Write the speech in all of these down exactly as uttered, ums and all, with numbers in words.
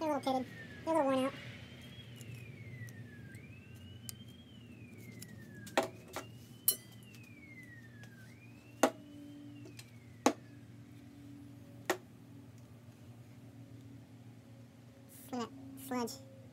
They're a little pitted. They're a little worn out. Look at that sludge.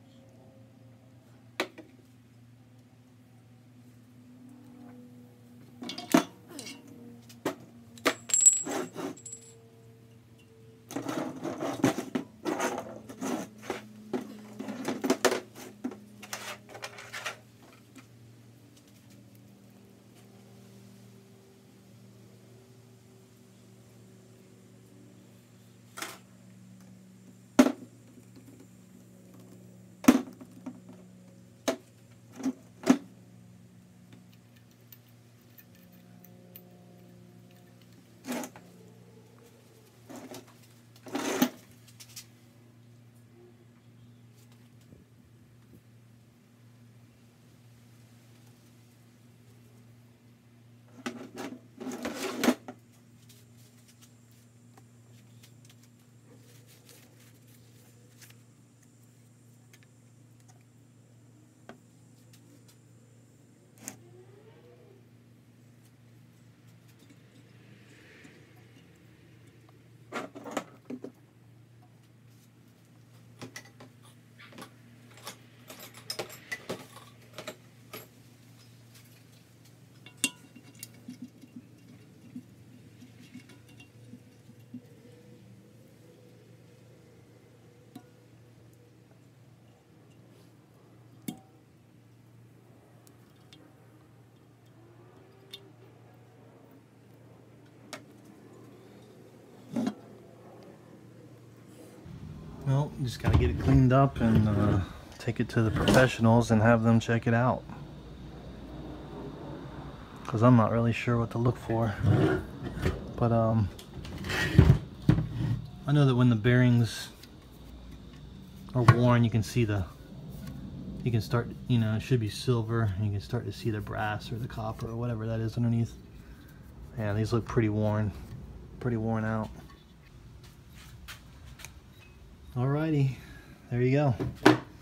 Well, just gotta get it cleaned up and uh, take it to the professionals and have them check it out. Because I'm not really sure what to look for. But um, I know that when the bearings are worn, you can see the, you can start, you know, it should be silver. And you can start to see the brass or the copper or whatever that is underneath. Yeah, these look pretty worn, pretty worn out. Alrighty, there you go.